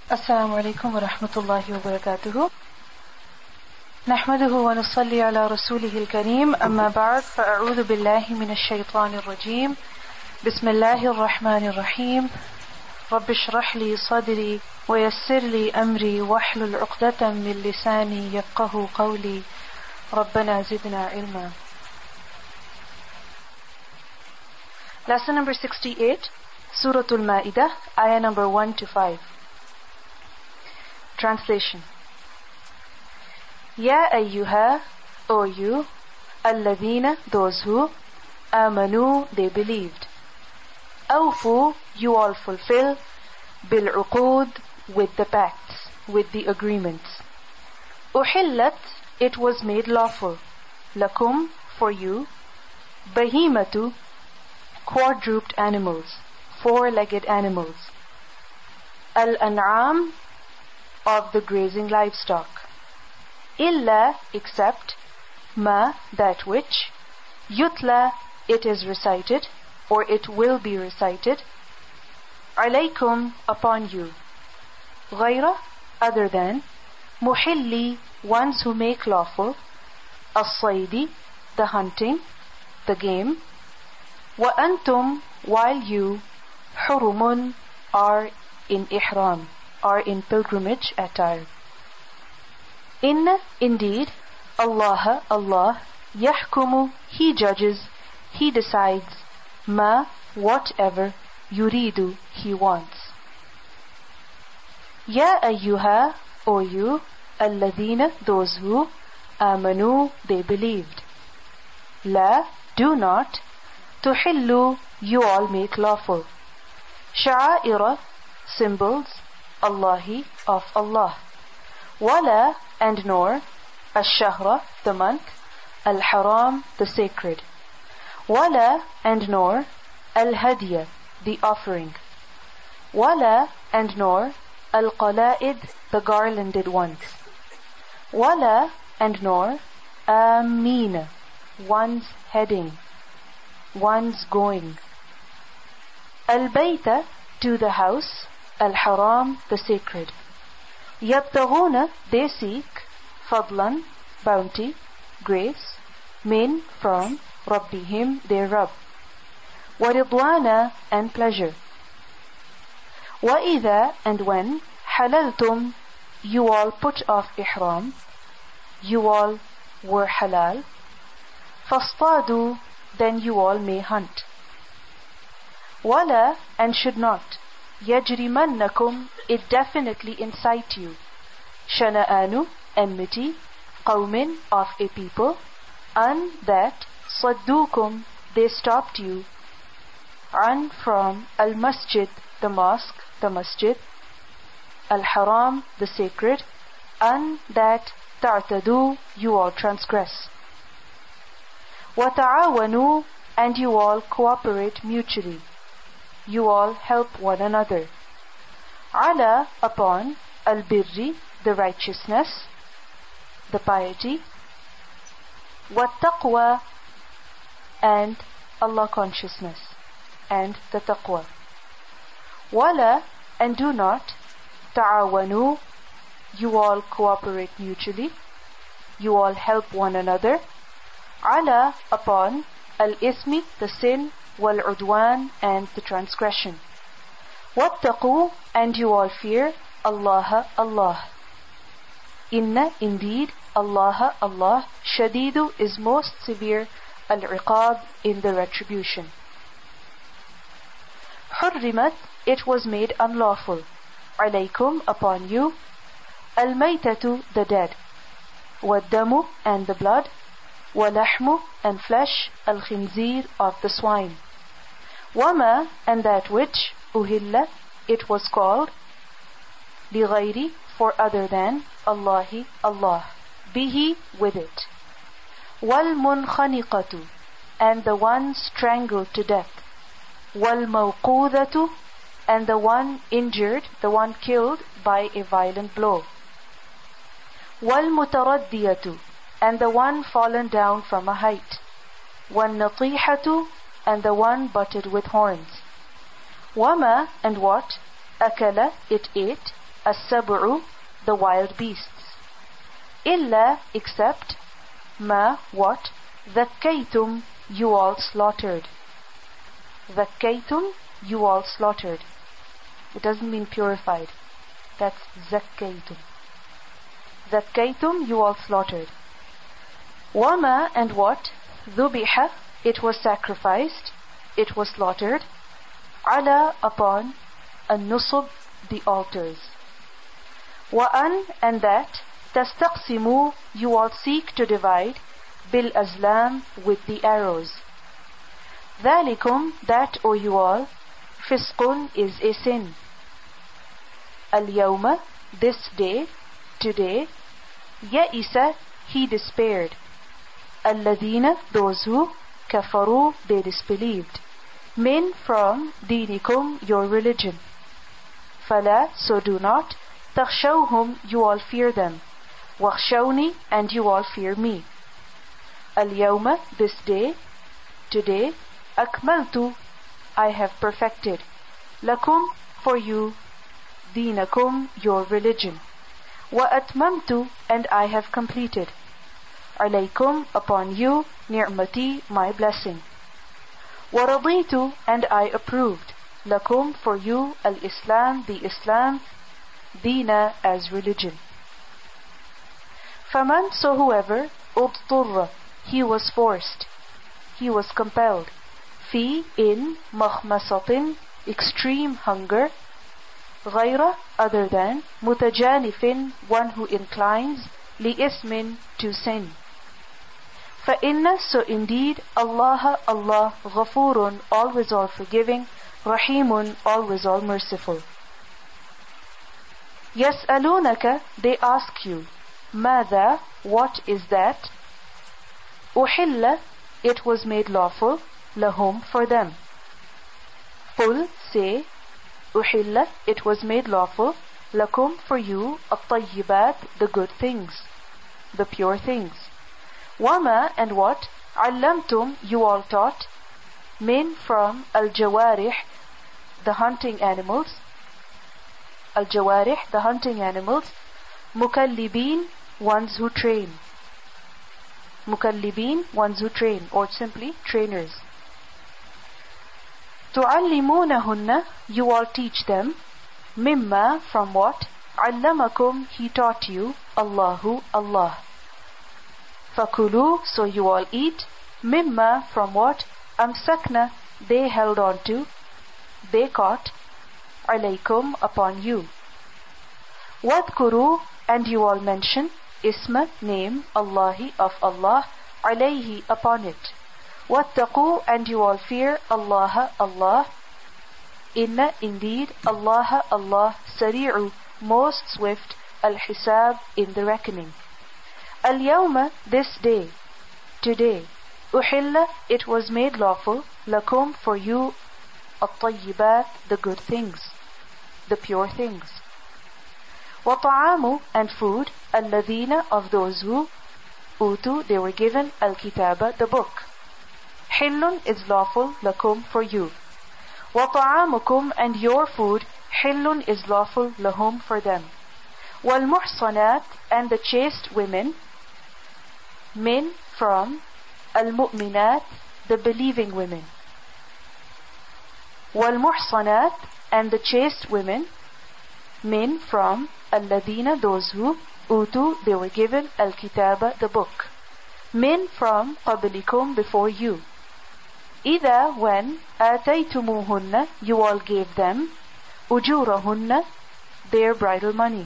السلام عليكم ورحمة الله وبركاته. نحمده ونصلي على رسوله الكريم. أما بعد، فأعوذ بالله من الشيطان الرجيم. بسم الله الرحمن الرحيم. رب اشرح لي صدري ويسر لي أمري واحلل عقدة من لساني يفقه قولي. ربنا زدنا علما. Lesson number 68, Surah Al-Ma'idah, ayah number 1 to 5. Translation. Ya ayyuha, O you, alladhina, those who, amanu, they believed. Awfu, you all fulfill, bil-uqud, with the pacts, with the agreements. Uhillat, it was made lawful, lakum, for you, bahimatu, quadruped animals, four-legged animals. Al-an'am, of the grazing livestock. Illa, except, ma, that which, yutla, it is recited, or it will be recited, alaykum, upon you. Ghayra, other than, muhilli, ones who make lawful, as-saydi, the hunting, the game, wa antum, while you, hurumun, are in ihram, are in pilgrimage attire. Inna, indeed, Allah, Allah, yahkumu, He judges, He decides, ma, whatever, yuridu, He wants. Ya ayyuha, O you, alladhina, those who, amanu, they believed. La, do not, tuhillu, you all make lawful. Sha'aira, symbols, Allahi, of Allah. Wala, and nor, ash-shahra, the month, al-haram, the sacred. Wala, and nor, al-hadiya, the offering. Wala, and nor, al-qala'id, the garlanded ones. Wala, and nor, amina, one's heading, one's going. Al-bayta, to the house, al-haram, the sacred. Yabtaghuna, they seek, fadlan, bounty, grace, min, from, rabbihim, their Rabb. Waridwana, and pleasure. Wa-idha, and when, halaltum, you all put off ihram, you all were halal, fastadu, then you all may hunt. Wala, and should not, yajrimannakum, it definitely incite you, shana'anu, enmity, qawmin, of a people, an, that, saddukum, they stopped you, an, from, al-masjid, the mosque, the masjid, al-haram, the sacred, an, that, ta'tadu, you all transgress. Wa ta'awanu, and you all cooperate mutually, you all help one another. Ala, upon, al-birri, the righteousness, the piety, wat-taqwa, and Allah consciousness, and the taqwa. Wala, and do not, ta'awanu, you all cooperate mutually, you all help one another, ala, upon, al-ismi, the sin, wal-udwan, and the transgression. Wattaqu, and you all fear, Allah, Allah. Inna, indeed, Allah, Allah, shadidu, is most severe, al-iqab, in the retribution. Hurrimat, it was made unlawful, alaykum, upon you, al-maytatu, the dead, wad-damu, and the blood, wa-lahmu, and flesh, al-khinzir, of the swine. Wama, and that which, uhilla, it was called, lighayri, for other than, Allahi, Allah, bihi, with it. Wal-munkhaniqatu, and the one strangled to death. Wal-mawqudatu, and the one injured, the one killed by a violent blow. Wal-mutaraddiyatu, and the one fallen down from a height. Wal-natihatu, and the one butted with horns. Wama, and what, akala, it ate, as-sab'u, the wild beasts. Illa, except, ma, what, dhakkaytum, you all slaughtered. Dhakkaytum, you all slaughtered. It doesn't mean purified. That's zakkaytum. Zakkaytum, you all slaughtered. Wama, and what, dhubiha, it was sacrificed, it was slaughtered, ala, upon, an-nusub, the altars. Wa'an, and that, tastaqsimu, you all seek to divide, bil azlam, with the arrows. Dhalikum, that, O you all, fisqun, is a sin. Al-yawma, this day, today, ya'isa, he despaired. Alladhina, those who, kafaru, they disbelieved. Min, from, dinikum, your religion. Fala, so do not, takhshawhum, you all fear them. Wakhshawni, and you all fear me. Al-yawma, this day, today, akmaltu, I have perfected. Lakum, for you, dinakum, your religion. Wa atmamtu, and I have completed. Alaykum, upon you, ni'mati, my blessing. Wa raditu, and I approved. Lakum, for you, al-Islam, the Islam, dina, as religion. Faman, so whoever, udturra, he was forced, he was compelled. Fi, in, makhmasatin, extreme hunger. Ghayra, other than, mutajanifin, one who inclines, li ismin, to sin. فَإِنَّ, so indeed, Allah, Allah, ghafurun, always all forgiving, rahimun, always all merciful. يَسْأَلُونَكَ, they ask you, ماذا, what is that? أُحِلَّ, it was made lawful, lahum, for them. قُل, say, أُحِلَّ, it was made lawful, lakum, for you, الطَّيِّبَات, the good things, the pure things. Wama, and what, allamtum, you all taught, min, from, al-jawarih, the hunting animals, al-jawarih, the hunting animals, mukallibin, ones who train, mukallibin, ones who train, or simply trainers. Tu'allimunahunna, you all teach them, mimma, from what, allamakum, he taught you, Allahu, Allah. Fakulu, so you all eat, mimma, from what, amsakna, they held on to, they caught, alaykum, upon you. Wadkuru, and you all mention, isma, name, Allahi, of Allah, alayhi, upon it. Wattaqu, and you all fear, Allah, Allah. Inna, indeed, Allah, Allah, sari'u, most swift, al-hisab, in the reckoning. Al-yawma, this day, today, uhilla, it was made lawful, lakum, for you, at-tayyibat, the good things, the pure things. Wa ta'amu, and food, alladhina, of those who, utu, they were given, al-kitaba, the book. Hillun is lawful, lakum, for you. Wa ta'amukum, and your food, hillun is lawful, lahum, for them. Wal muhsanat, and the chaste women, min, from, al-mu'minat, the believing women. Wal muhsanat, and the chaste women, min, from, alladhina, those who, utu, they were given, al-kitaba, the book. Min, from, qablikum, before you. Ida, when, ataytumuhunna, you all gave them, ujurahunna, their bridal money.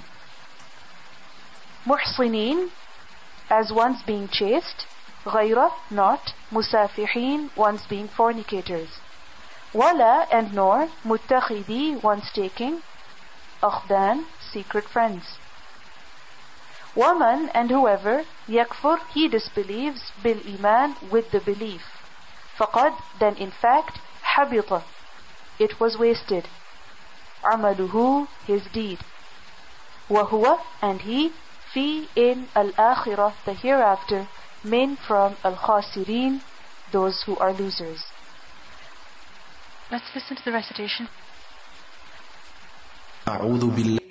Muhsinin, as ones being chaste, ghayra, not, musafihin, ones being fornicators. Wala, and nor, muttakhidi, ones taking, akhdan, secret friends. Waman, and whoever, yakfur, he disbelieves, bil iman, with the belief. Faqad, then in fact, habita, it was wasted. Amaluhu, his deed. Wahuwa, and he, fi, in, al-akhirah, the hereafter, min, from, al-khasirin, those who are losers. Let's listen to the recitation.